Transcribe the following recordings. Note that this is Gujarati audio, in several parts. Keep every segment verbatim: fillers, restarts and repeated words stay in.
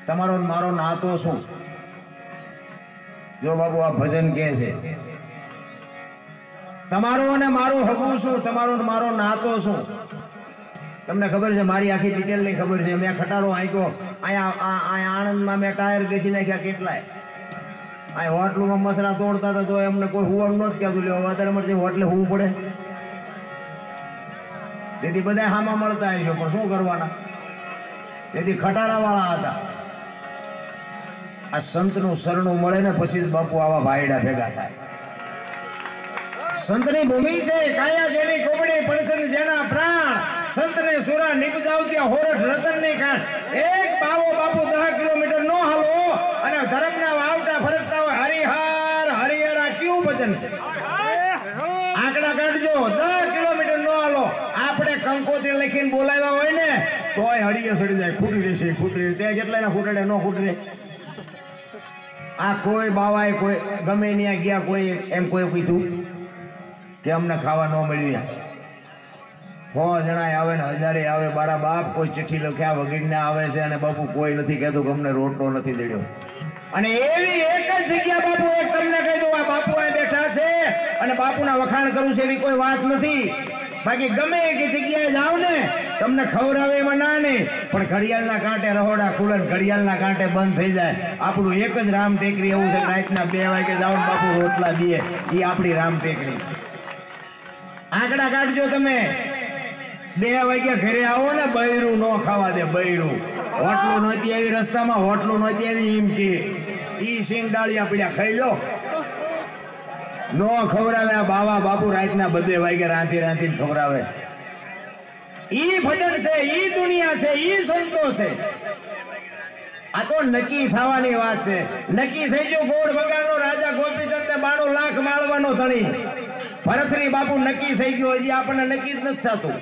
તમારો મારો નાતો શું? જો બાબુ આ ભજન કહે છે તમારો અને મારું હગું શું, તમારો ને મારો નાતો શું? તમને ખબર છે? મારી આખી ડિટેલ ની ખબર છે. મેં ખટારો આંક્યો અહીંયા આણંદમાં, મેં ટાયર ઘસી નાખ્યા કેટલાય. આ હોટલુમાં મસરા તોડતા હતા તો એમને કોઈ હુવાનું નહોતું કહેતું. લ્યો અત્યારે મળશે હોટલે હુવું પડે. તેથી બધા હામાં મળતા હશો, પણ શું કરવાના? તેથી ખટારા વાળા હતા. આ સંતનું શરણું મળે ને પછી જ બાપુ આવા ભાઈડા ભેગા થાય. સંતની ભૂમિ છે, કાયા જેની કોબડી પડશે જેના પ્રાણ. સંતને સુરા નિપજાવતી હોરઠ રતન ની કાન. એક બાવો બાપુ દસ કિલોમીટર નો હાલો અને ધરમના વાવટા ફરકતા હોય. હરિહર હરિહરા કેવું ભજન છે? આંકડા કાઢજો. દસ કિલોમીટર નો હાલો. આપણે કંકોત્રી લખીને બોલાવ્યા હોય ને તોય હળીએ સડી જાય. ખૂટી રહેશે, ખૂટી રહે. ત્યાં કેટલા ના ખૂટડે ન ખૂટે. આ કોઈ બાવાએ કોઈ ગમે ત્યાં ગયા કોઈ એમ કોઈ કીધું કે અમને ખાવા ન મળ્યું? સો જણા આવે ને હજારે આવે. બારા બાપ કોઈ ચિઠ્ઠી લખ્યા વગર આવે છે અને બાપુ કોઈ નથી કહેતું કે અમને રોટલો નથી દેડ્યો. અને એવી એક જ જગ્યા બાપુ એક તમને કહી દઉં, આ બાપુ અહીં બેઠા છે અને બાપુના વખાણ કરું છે એવી કોઈ વાત નથી. બાકી ગમે એ જગ્યાએ જાવ ને તમને ખવડાવે એમાં ના નહીં, પણ ઘડિયાળના કાંઠે રહોડા ખુલે, ઘડિયાળના કાંઠે બંધ થઈ જાય. આપણું એક જ રામ ટેકરી એવું છે. રાતના બે વાગે જાવ ને બાપુ રોટલા દે, એ આપણી રામ ટેકરી. આંકડા કાઢજો તમે. બે વાગ્યા ઘરે આવો ને બૈરું ન ખાવા દે. બૈરું હોટલું નહોતી આવી રસ્તામાં, હોટલું નહોતી આવી એમ કે ઈ સિંગ ડાળિયા પીડ્યા ખાઈ લો. નો ખવડાવે આ બાવા બાપુ રાતના બબે વાગે રાંધી રાંધીને ખવડાવે. ઈ ભજન છે, ઈ દુનિયા છે, ઈ સંતો છે. આ તો નક્કી થવાની વાત છે. નક્કી થઈ ગયો ગોળ બગાડનો રાજા ગોપીચંદ બાણું લાખ માળવાનો ધણી. ભરતરી બાપુ નક્કી થઈ ગયો. હજી આપણને નક્કી જ નથી થતું.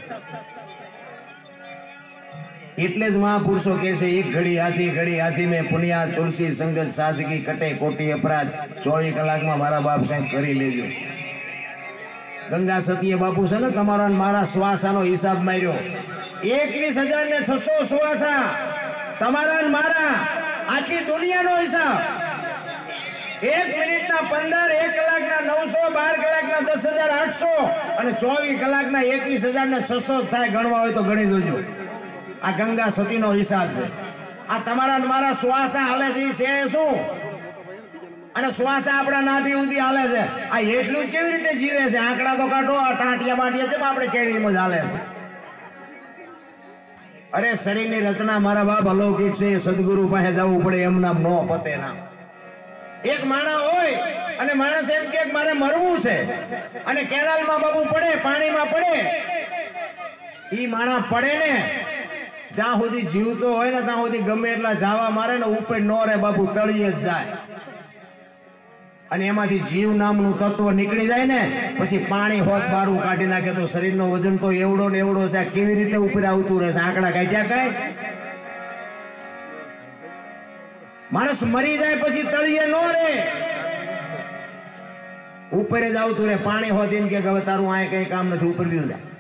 એટલે જ મહાપુરુષો કહે છે એક ઘડી હાથી ઘડી હાથી મેં પુનિયા તુલસી સંગત સાદગી કટે કોટી અપરાધ. ચોવીસ કલાકમાં મારા બાપ કંઈક કરી લેજો. ગંગા સતીએ બાપુ છે ને તમારા મારા શ્વાસાનો હિસાબ માર્યો. એકવીસ હજાર ને છસો શ્વાસા તમારા મારા, આખી દુનિયાનો હિસાબ. એક મિનિટના પંદર, એક કલાકના નવસો, બાર કલાકના દસ હજાર આઠસો અને ચોવીસ કલાકના એકવીસ હજાર ને છસો થાય. ગણવા હોય તો ગણી જોજો. આ ગંગા સતીનો હિસાબ છે. આ તમારા મારા શ્વાસા હાલે છે છે શું? અને શ્વાસા આપણા નાભી સુધી હાલે છે. આ એટલું કેવી રીતે જીવે છે? આંકડા તો કાઢો. આ ટાંટિયા બાંટિયા છે આપણે કેળીમાં જ હાલે. અરે શરીરની રચના મારા બાપ અલૌકિક છે. સદગુરુ પાસે જવું પડે એમ નામ નો પતે ના. એક માણસ હોય અને માણસ એમ કે મારે મરવું છે અને કેનાલમાં બાબુ પડે, પાણીમાં પડે. ઈ માણસ પડે ને જ્યાં સુધી જીવતો હોય ને ત્યાં સુધી ગમે એટલા જાવા મારે ને ઉપર નો રે બાપુ, તળીએ જ જાય. અને એમાંથી જીવ નામનું તત્વ નીકળી જાય ને પછી પાણી હોત બારું કાઢી નાખે તો શરીરનો વજન તો એવડો ને એવડો છે. કેવી રીતે ઉપર આવતું રહેશે? આંકડા કાઢ્યા કાંઈ? માણસ મરી જાય પછી તળિયે નો રે, ઉપર જ આવતું રે. પાણી હોત એમ કે હવે તારું આ કઈ કામ નથી, ઉપર બી જાય.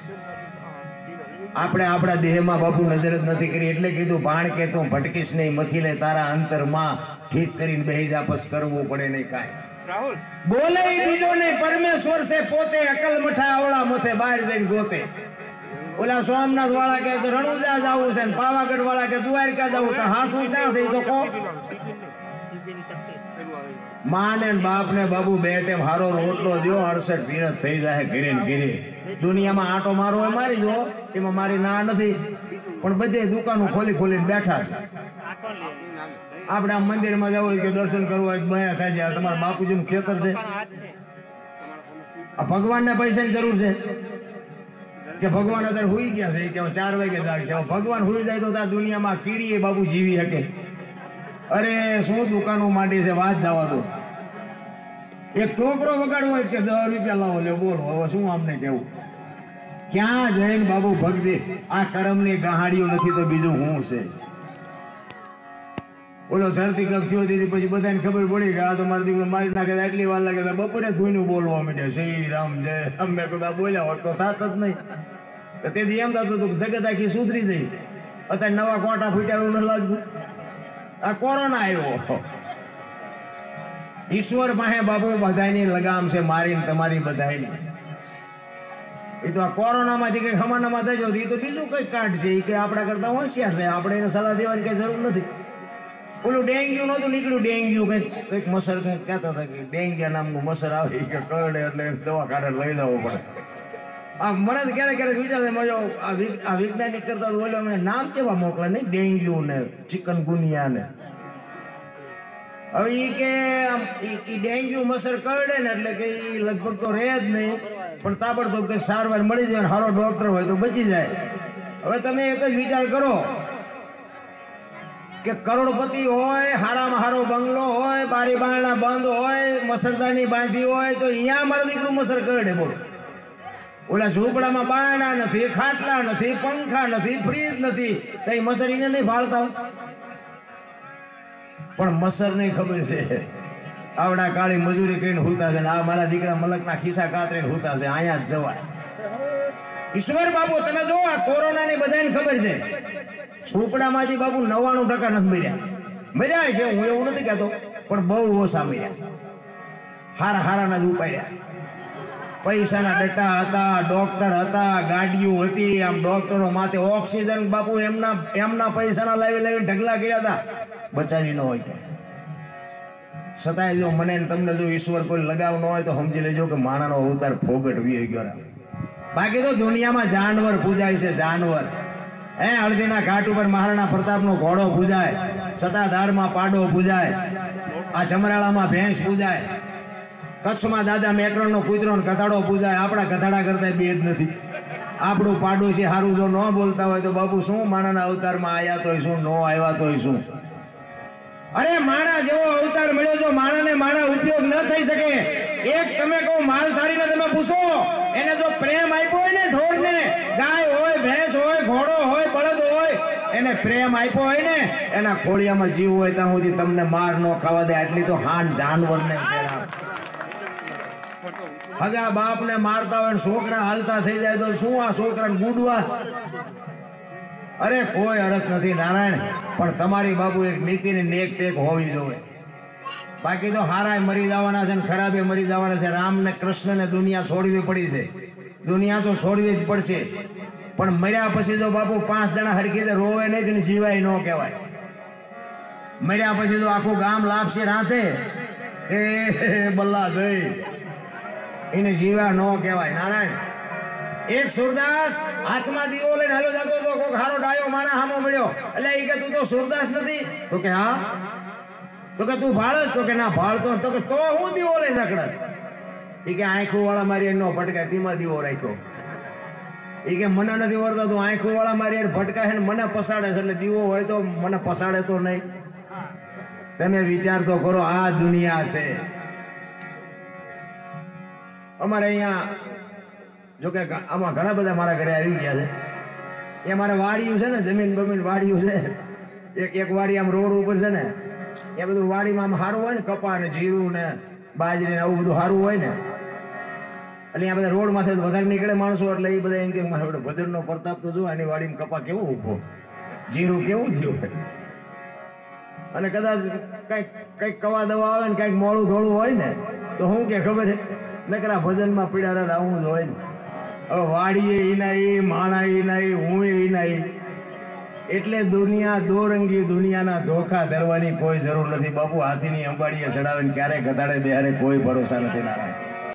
આપણે આપણા દેહમાં બાપુ નજર જ નથી કરી. એટલે કીધું ભાણ કે તું ભટકીશ નહીં, મથી લે તારા અંતરમાં ઠીક કરીને બેહી જા, બસ કરવું પડે નહીં કાંઈ. રાહુલ બોલે બીજો નહીં, પરમેશ્વર છે પોતે. અકલ મઠા આવડા મથે બહાર જઈને ગોતે. ઓલા સોમનાથ વાળા કે રણુજા જવું છે, પાવાગઢ વાળા કે દ્વારકા જવું છે. હા શું ક્યાં છે? તો કહો. માં ને બાપ ને બાબુ બે ટેમ હારો રોટલો દો, અડસઠ તીરથ થઈ જાય ઘરે ને ઘરે. દુનિયામાં આટો મારો હોય મારી જો, એમાં મારી ના નથી, પણ બધે દુકાનો ખોલી ખોલીને બેઠા છે. આપણે આ મંદિરમાં જવું હોય કે દર્શન કરવું હોય બયા થાય છે. તમારા બાપુજીનું ખેતર છે. આ ભગવાનને પૈસાની જરૂર છે કે ભગવાન અત્યારે હુઈ ગયા છે કે ચાર વાગે જાગ છે? ભગવાન હુઈ જાય તો ત્યાં દુનિયામાં કીડીએ બાપુ જીવી શકે? અરે શું દુકાનો માંડી છે, વાત જવા દો. એક ટોકરો વગાડવો હોય કે દસ રૂપિયા લાવો લે, બોલો હવે શું આમને કેવું? ક્યાં જઈને બાબુ ભક્તિ? આ કરમની ગહાડીઓ નથી તો બીજું શું છે? ઓલો ધરતી કપ થયો દીધી પછી બધાને ખબર પડી કે આ તો મારો દીકરો મારી નાખે. એટલી વાર લાગે બપોરે ધોઈને બોલવા માંડે શ્રી રામ જય. અમે બધા બોલ્યા હોત તો થાત જ નહીં. તેથી એમ થતું હતું જગત આખી સુધરી જઈ. અત્યારે નવા કોટા ફૂટ્યા એવું નથી લાગતું. આ કોરોના આવ્યો. ઈશ્વર પાસે બાપુ બધાની લગામ છે, મારીને તમારી બધાની. એ તો આ કોરોનામાંથી કઈ ખમાનામાં થઈ જતો, એ તો બીજું કઈ કાઢ છે, એ કે આપણા કરતા હોશિયાર છે, આપણે એને સલાહ દેવાની કઈ જરૂર નથી. ઓલું ડેન્ગ્યુ નતું નીકળ્યું, ડેન્ગ્યુ કઈક કઈક મસર કઈક કહેતા હતા કે ડેન્ગ્યા નામનું મસર આવે કે કરડે એટલે દવાખાને લઈ લેવો પડે. આ મને તો ક્યારેક ક્યારેક વિચાર મજો આ વૈજ્ઞાનિક કરતા બોલો અમે નામ કેવા મોકલે નહીં, ડેન્ગ્યુ ને ચિકનગુનિયા ને. હવે એ કે એ ડેન્ગ્યુ મસર કરડે ને એટલે કે એ લગભગ તો રહે જ નહીં, પણ તાબડતોબ કંઈક સારવાર મળી જાય, સારો ડોક્ટર હોય તો બચી જાય. હવે તમે એક જ વિચાર કરો કે કરોડપતિ હોય, હારામાં હારો બંગલો હોય, બારી બારણા બંધ હોય, મસરદાની બાંધી હોય, તો અહીંયા મારું દીકરું મસર કરડે. બોલો, ઓલા ઝૂંપડામાં બારણા નથી, ખાટલા નથી, પંખા નથી, ફ્રીજ નથી, કઈ મસર એને નહીં ભાળતા. પણ મસર નહીં ખબર છે આવડા કાળી મજૂરી કરીને હુતા છે, આ મારા દીકરા મલકના ખિસ્સા કાતરીને હુતા છે, અહીંયા જ જવાય. ઈશ્વર બાપુ તમે જો આ કોરોના ની બધાને ખબર છે, ઝૂંપડામાંથી બાપુ નવ્વાણું ટકા નથી મર્યા. મર્યા છે, હું એવું નથી કહેતો, પણ બહુ ઓછા મર્યા. હારા હારાના જ ઉપાડ્યા. પૈસાના ડટ્ટા હતા, ડોક્ટર હતા, ગાડીઓ હતી, આમ ડોક્ટરો માથે ઓક્સિજન બાપુ એમના એમના પૈસાના લાવી લાવી ઢગલા કર્યા હતા, બચાવી ન હોય. છતાંય જો મને તમને જો ઈશ્વર કોઈ લગાવ ન હોય તો સમજી લેજો કે માણાનો અવતાર ફોગટ વી ગયો. બાકી તો દુનિયામાં જાનવર પૂજાય છે, જાનવર. હે હળદીના ઘાટ ઉપર મહારાણા પ્રતાપનો ઘોડો પૂજાય, સતાધારમાં પાડો પૂજાય, આ જમરાળામાં ભેંસ પૂજાય, કચ્છમાં દાદા મેકરણનો કૂતરો ને ગધાડો પૂજાય. આપણા ગધાડા કરતા બે જ નથી. આપણું પાડોશી હારું જો ન બોલતા હોય તો બાપુ શું માણાના અવતારમાં આવ્યા તોય શું, ન આવ્યા તોય શું. અરે માણા જેવો અવતાર મળ્યો, જો માણાને માણા ઉપયોગ ન થઈ શકે. એક તમે કહો માલધારીને તમે પૂછો, એને જો પ્રેમ આપ્યો હોય ને, ઢોરને, ગાય હોય, ભેંસ હોય, ઘોડો હોય, બળદ હોય, એને પ્રેમ આપ્યો હોય ને, એના ખોળિયામાં જીવ હોય ત્યાં સુધી તમને માર ન ખાવા દે. આટલી તો હાન જાનવર ને હગા બાપ ને મારતા હોય, છોકરા હાલતા થઈ જાય તો શું આ છોકરાને ગુડવા? અરે કોઈ અરજ નથી નારાયણ, પણ તમારી બાબુ એક નીતિની નેક ટેક હોવી જોઈએ. બાકી તો હારાય મરી જવાના છે ને ખરાબે મરી જવાના છે. રામ ને કૃષ્ણ ને દુનિયા છોડવી પડી છે, દુનિયા તો છોડવી જ પડશે. પણ મર્યા પછી જો બાપુ પાંચ જણા હરખી રીતે રોવે નહીં તેને જીવાય ન કહેવાય. મર્યા પછી તો આખું ગામ લાપસી રાંધે એ બલ્લા દઈ, એને જીવા ન કહેવાય. નારાયણ એક સુરદાસ હાથમાં દીવો લઈને હાલો જતો હતો, કોક હારો ડાયો માણા હામો મળ્યો, એટલે એ કે તું તો સુરદાસ નથી? તો કે હા. તો કે તું ભાળ? તો કે ના ભાળતો. તો કે તો હું દીવો લઈને રખડ? એ કે આંખું વાળા મારી એનો ભટકાય, તેમાં દીવો રાખ્યો. એ કે મને નથી વળતો, તું આંખું વાળા મારી ભટકાય ને મને પસાડે છે, એટલે દીવો હોય તો મને પસાડે તો નહીં. તમે વિચાર તો કરો, આ દુનિયા છે. અમારે અહીંયા જો કે આમાં ઘણા બધા મારા ઘરે આવી ગયા છે. એ મારે વાડીયું છે ને, જમીન બમીન વાડીયું છે. એક એક વાડી આમ રોડ ઉપર છે ને, એ બધું વાડીમાં આમ સારું હોય ને, કપા ને જીરું ને બાજરી ને આવું બધું સારું હોય ને, એટલે આ બધા રોડ માંથી વધારે નીકળે માણસો, એટલે એ બધા એમ કે મારે ભદ્રનો પ્રતાપ તો જો આની વાડીમાં કપા કેવો ઉભો, જીરું કેવું થયું. અને કદાચ કઈક કઈક કવા દવા આવે ને કઈક મોડું થોડું હોય ને તો શું કે ખબર છે, નકરા ભજનમાં પીડા આવું જ હોય ને. હવે વાડીએ એ નહીં, માણા એ નહીં, હું એ નહીં. એટલે દુનિયા દોરંગી, દુનિયાના ધોખા ધરવાની કોઈ જરૂર નથી બાપુ. હાથીની અંબાડીએ ચડાવીને ક્યારેય ઘટાડે બેહારે કોઈ ભરોસા નથી. નારાયણ